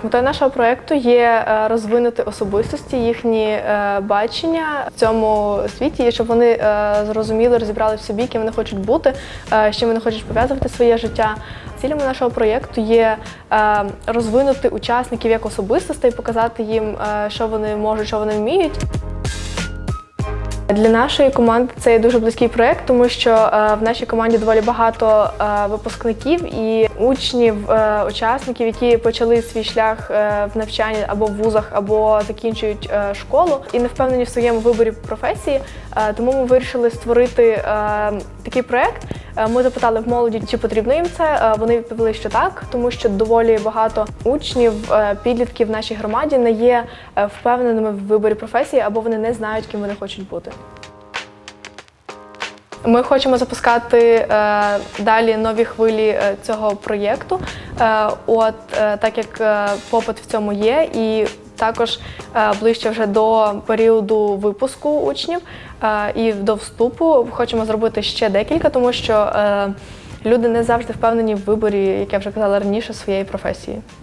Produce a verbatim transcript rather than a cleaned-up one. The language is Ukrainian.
Так, метою нашого проєкту є розвинути особистості, їхні бачення в цьому світі, і щоб вони зрозуміли, розібрали в собі, ким вони хочуть бути, з чим вони хочуть пов'язувати своє життя. Цілями нашого проєкту є розвинути учасників як особистостей, показати їм, що вони можуть, що вони вміють. Для нашої команди це є дуже близький проєкт, тому що в нашій команді доволі багато випускників і учнів, учасників, які почали свій шлях в навчанні або в вузах, або закінчують школу і не впевнені в своєму виборі професії. Тому ми вирішили створити такий проєкт. Ми запитали в молоді, чи потрібно їм це. Вони відповіли, що так, тому що доволі багато учнів, підлітків в нашій громаді не є впевненими в виборі професії, або вони не знають, ким вони хочуть бути. Ми хочемо запускати е, далі нові хвилі е, цього проєкту, е, от, е, так як е, попит в цьому є, і також е, ближче вже до періоду випуску учнів е, і до вступу хочемо зробити ще декілька, тому що е, люди не завжди впевнені в виборі, як я вже казала раніше, своєї професії.